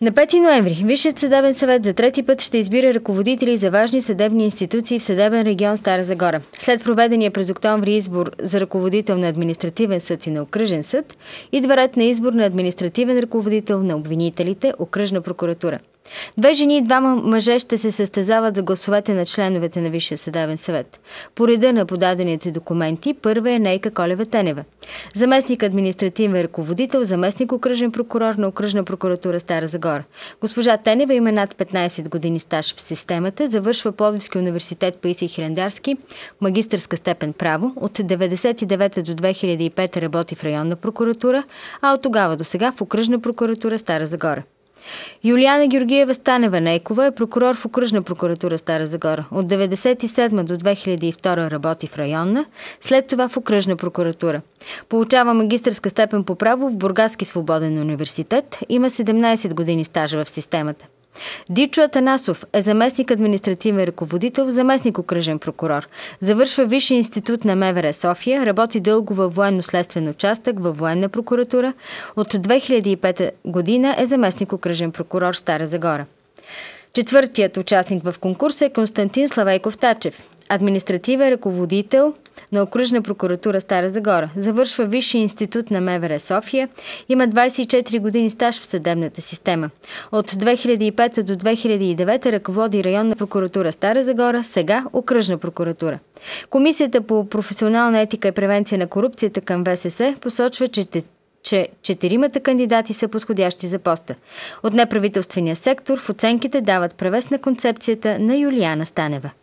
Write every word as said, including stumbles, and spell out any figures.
На пети ноември Висшият съдебен съвет за трети път ще избира ръководители за важни съдебни институции в съдебен регион Стара Загора. След проведения през октомври избор за ръководител на административен съд и на окръжен съд, идва ред на избор на административен ръководител на обвинителите, окръжна прокуратура. Две жени и двама мъже ще се състезават за гласовете на членовете на Висшия съдебен съвет. По реда на подадените документи, първа е Нейка Колева-Тенева. Заместник административен ръководител, заместник окръжен прокурор на окръжна прокуратура Стара Загора. Госпожа Тенева има над петнайсет години стаж в системата, завършва Пловдивски университет Паисий Хилендарски, магистърска степен право. От деветдесет и девета до две хиляди и пета работи в районна прокуратура, а от тогава до сега в окръжна прокуратура Стара Загора. Юлиана Георгиева Станева-Нейкова е прокурор в окръжна прокуратура Стара Загора. От деветдесет и седма до две хиляди и втора работи в районна, след това в окръжна прокуратура. Получава магистърска степен по право в Бургаски свободен университет. Има седемнайсет години стаж в системата. Дичо Атанасов е заместник административен ръководител, заместник окръжен прокурор. Завършва Висши институт на МВР София, работи дълго във военно-следствен участък във военна прокуратура. От две хиляди и пета година е заместник окръжен прокурор Стара Загора. Четвъртият участник в конкурса е Константин Славейков Тачев, административен ръководител на окръжна прокуратура Стара Загора. Завършва Висши институт на МВР София. Има двайсет и четири години стаж в съдебната система. От две хиляди и пета до две хиляди и девета ръководи районна прокуратура Стара Загора, сега окръжна прокуратура. Комисията по професионална етика и превенция на корупцията към ВСС посочва, че че четиримата кандидати са подходящи за поста. От неправителствения сектор в оценките дават превес на концепцията на Юлиана Станева.